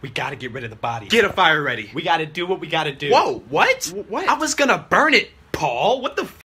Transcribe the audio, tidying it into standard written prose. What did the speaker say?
We gotta get rid of the body. Get a fire ready. We gotta do what we gotta do. Whoa, what? What? I was gonna burn it, Paul. What the